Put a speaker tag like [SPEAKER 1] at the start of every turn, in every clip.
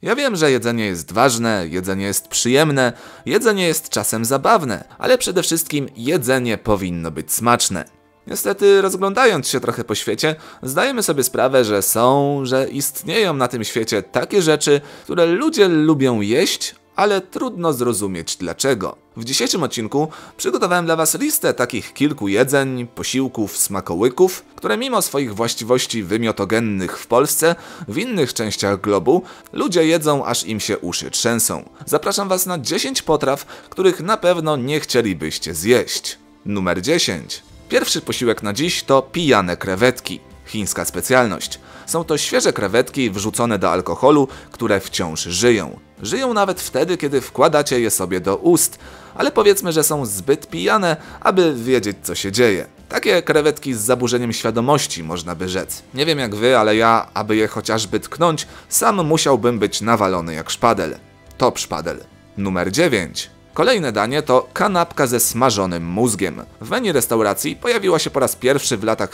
[SPEAKER 1] Ja wiem, że jedzenie jest ważne, jedzenie jest przyjemne, jedzenie jest czasem zabawne, ale przede wszystkim jedzenie powinno być smaczne. Niestety, rozglądając się trochę po świecie, zdajemy sobie sprawę, że istnieją na tym świecie takie rzeczy, które ludzie lubią jeść, ale trudno zrozumieć dlaczego. W dzisiejszym odcinku przygotowałem dla Was listę takich kilku jedzeń, posiłków, smakołyków, które mimo swoich właściwości wymiotogennych w Polsce, w innych częściach globu, ludzie jedzą, aż im się uszy trzęsą. Zapraszam Was na 10 potraw, których na pewno nie chcielibyście zjeść. Numer 10. Pierwszy posiłek na dziś to pijane krewetki. Chińska specjalność. Są to świeże krewetki wrzucone do alkoholu, które wciąż żyją. Żyją nawet wtedy, kiedy wkładacie je sobie do ust, ale powiedzmy, że są zbyt pijane, aby wiedzieć, co się dzieje. Takie krewetki z zaburzeniem świadomości, można by rzec. Nie wiem jak wy, ale ja, aby je chociażby tknąć, sam musiałbym być nawalony jak szpadel. Top szpadel. Numer 9. Kolejne danie to kanapka ze smażonym mózgiem. W menu restauracji pojawiła się po raz pierwszy w latach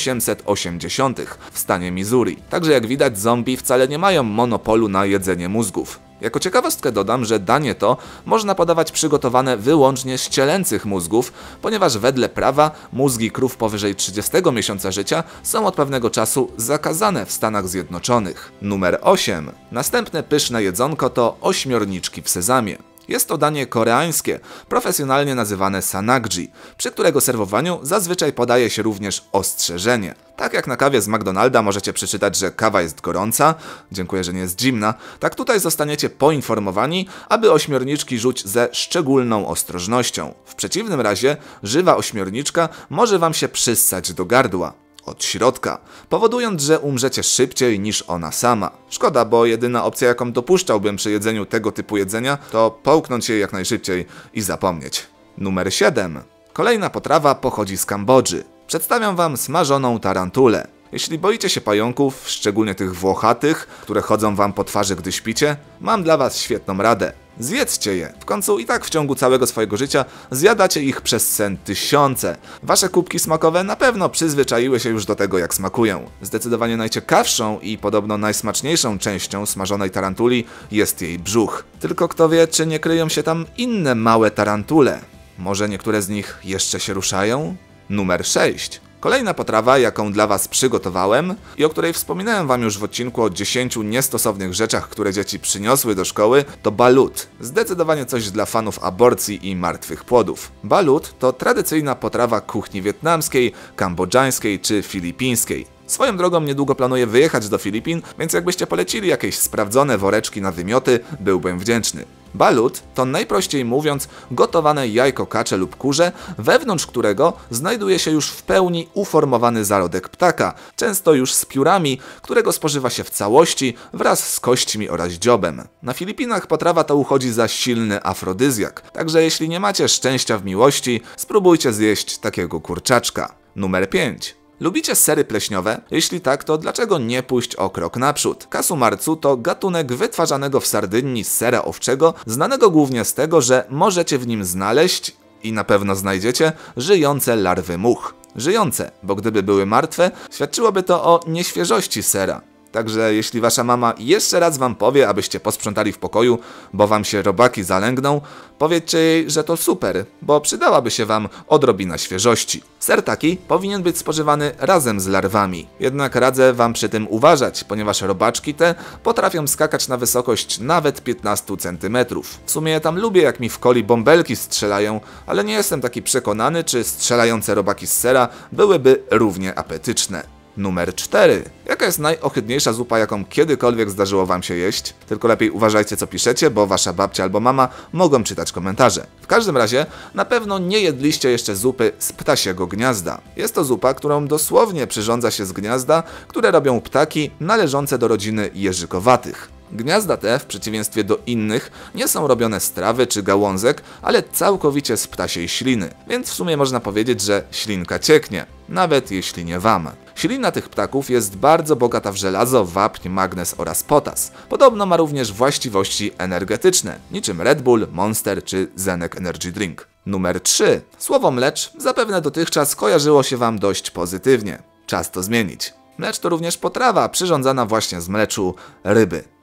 [SPEAKER 1] 1880. w stanie Missouri. Także jak widać, zombie wcale nie mają monopolu na jedzenie mózgów. Jako ciekawostkę dodam, że danie to można podawać przygotowane wyłącznie z cielęcych mózgów, ponieważ wedle prawa mózgi krów powyżej 30 miesiąca życia są od pewnego czasu zakazane w Stanach Zjednoczonych. Numer 8. Następne pyszne jedzonko to ośmiorniczki w sezamie. Jest to danie koreańskie, profesjonalnie nazywane sanakji, przy którego serwowaniu zazwyczaj podaje się również ostrzeżenie. Tak jak na kawie z McDonalda możecie przeczytać, że kawa jest gorąca, dziękuję, że nie jest zimna, tak tutaj zostaniecie poinformowani, aby ośmiorniczki rzuć ze szczególną ostrożnością. W przeciwnym razie żywa ośmiorniczka może wam się przyssać do gardła od środka, powodując, że umrzecie szybciej niż ona sama. Szkoda, bo jedyna opcja, jaką dopuszczałbym przy jedzeniu tego typu jedzenia, to połknąć je jak najszybciej i zapomnieć. Numer 7. Kolejna potrawa pochodzi z Kambodży. Przedstawiam wam smażoną tarantulę. Jeśli boicie się pająków, szczególnie tych włochatych, które chodzą wam po twarzy, gdy śpicie, mam dla was świetną radę. Zjedzcie je. W końcu i tak w ciągu całego swojego życia zjadacie ich przez sen tysiące. Wasze kubki smakowe na pewno przyzwyczaiły się już do tego, jak smakują. Zdecydowanie najciekawszą i podobno najsmaczniejszą częścią smażonej tarantuli jest jej brzuch. Tylko kto wie, czy nie kryją się tam inne małe tarantule. Może niektóre z nich jeszcze się ruszają? Numer 6. Kolejna potrawa, jaką dla was przygotowałem i o której wspominałem wam już w odcinku o 10 niestosownych rzeczach, które dzieci przyniosły do szkoły, to balut. Zdecydowanie coś dla fanów aborcji i martwych płodów. Balut to tradycyjna potrawa kuchni wietnamskiej, kambodżańskiej czy filipińskiej. Swoją drogą niedługo planuję wyjechać do Filipin, więc jakbyście polecili jakieś sprawdzone woreczki na wymioty, byłbym wdzięczny. Balut to najprościej mówiąc gotowane jajko kacze lub kurze, wewnątrz którego znajduje się już w pełni uformowany zarodek ptaka, często już z piórami, którego spożywa się w całości wraz z kośćmi oraz dziobem. Na Filipinach potrawa ta uchodzi za silny afrodyzjak, także jeśli nie macie szczęścia w miłości, spróbujcie zjeść takiego kurczaczka. Numer 5. Lubicie sery pleśniowe? Jeśli tak, to dlaczego nie pójść o krok naprzód? Casu marzu to gatunek wytwarzanego w Sardynii z sera owczego, znanego głównie z tego, że możecie w nim znaleźć, i na pewno znajdziecie, żyjące larwy much. Żyjące, bo gdyby były martwe, świadczyłoby to o nieświeżości sera. Także jeśli wasza mama jeszcze raz wam powie, abyście posprzątali w pokoju, bo wam się robaki zalęgną, powiedzcie jej, że to super, bo przydałaby się wam odrobina świeżości. Ser taki powinien być spożywany razem z larwami. Jednak radzę wam przy tym uważać, ponieważ robaczki te potrafią skakać na wysokość nawet 15 cm. W sumie ja tam lubię, jak mi w coli bąbelki strzelają, ale nie jestem taki przekonany, czy strzelające robaki z sera byłyby równie apetyczne. Numer 4. Jaka jest najohydniejsza zupa, jaką kiedykolwiek zdarzyło wam się jeść? Tylko lepiej uważajcie, co piszecie, bo wasza babcia albo mama mogą czytać komentarze. W każdym razie, na pewno nie jedliście jeszcze zupy z ptasiego gniazda. Jest to zupa, którą dosłownie przyrządza się z gniazda, które robią ptaki należące do rodziny jeżykowatych. Gniazda te, w przeciwieństwie do innych, nie są robione z trawy czy gałązek, ale całkowicie z ptasiej śliny, więc w sumie można powiedzieć, że ślinka cieknie, nawet jeśli nie wam. Ślina tych ptaków jest bardzo bogata w żelazo, wapń, magnez oraz potas. Podobno ma również właściwości energetyczne, niczym Red Bull, Monster czy Zenek Energy Drink. Numer 3. Słowo mlecz zapewne dotychczas kojarzyło się wam dość pozytywnie. Czas to zmienić. Mlecz to również potrawa przyrządzana właśnie z mleczu ryby.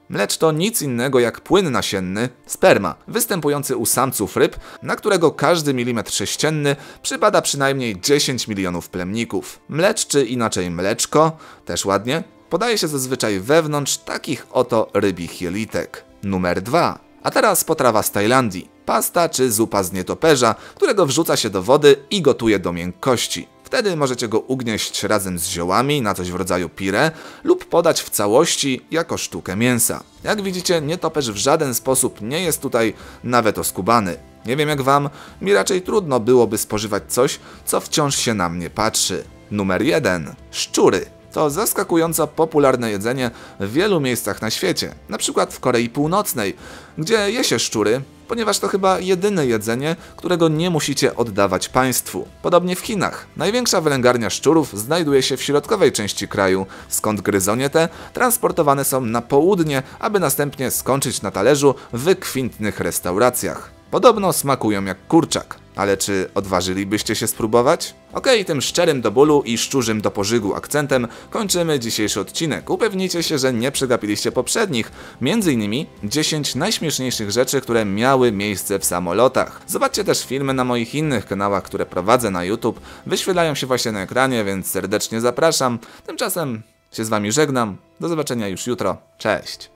[SPEAKER 1] Mlecz to nic innego jak płyn nasienny, sperma, występujący u samców ryb, na którego każdy milimetr sześcienny przypada przynajmniej 10 milionów plemników. Mlecz, czy inaczej mleczko, też ładnie, podaje się zazwyczaj wewnątrz takich oto rybich jelitek. Numer 2. A teraz potrawa z Tajlandii. Pasta czy zupa z nietoperza, którego wrzuca się do wody i gotuje do miękkości. Wtedy możecie go ugnieść razem z ziołami na coś w rodzaju pire lub podać w całości jako sztukę mięsa. Jak widzicie, nietoperz w żaden sposób nie jest tutaj nawet oskubany. Nie wiem jak wam, mi raczej trudno byłoby spożywać coś, co wciąż się na mnie patrzy. Numer 1. Szczury. To zaskakująco popularne jedzenie w wielu miejscach na świecie, na przykład w Korei Północnej, gdzie je się szczury, ponieważ to chyba jedyne jedzenie, którego nie musicie oddawać państwu. Podobnie w Chinach. Największa wylęgarnia szczurów znajduje się w środkowej części kraju, skąd gryzonie te transportowane są na południe, aby następnie skończyć na talerzu w wykwintnych restauracjach. Podobno smakują jak kurczak. Ale czy odważylibyście się spróbować? Okej, tym szczerym do bólu i szczurzym do pożygu akcentem kończymy dzisiejszy odcinek. Upewnijcie się, że nie przegapiliście poprzednich, m.in. 10 najśmieszniejszych rzeczy, które miały miejsce w samolotach. Zobaczcie też filmy na moich innych kanałach, które prowadzę na YouTube. Wyświetlają się właśnie na ekranie, więc serdecznie zapraszam. Tymczasem się z wami żegnam. Do zobaczenia już jutro. Cześć!